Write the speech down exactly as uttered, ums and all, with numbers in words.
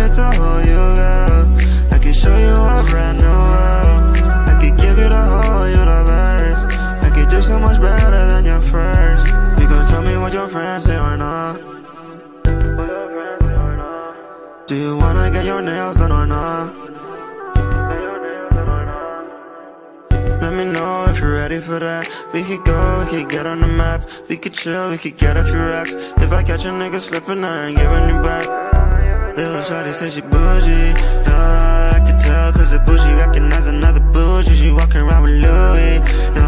get to hold you, girl. I can show you a brand new world. I could give you the whole universe. I could do so much better than your first. You gon' tell me what your friends say or not? Do you wanna get your nails done or not? Let me know if you're ready for that. We could go, we could get on the map. We could chill, we could get a few racks. If I catch a nigga slipping, I ain't giving you back. Little shawty say she bougie. Nah, I can tell cause the bougie recognize another bougie. She walking around with Louis.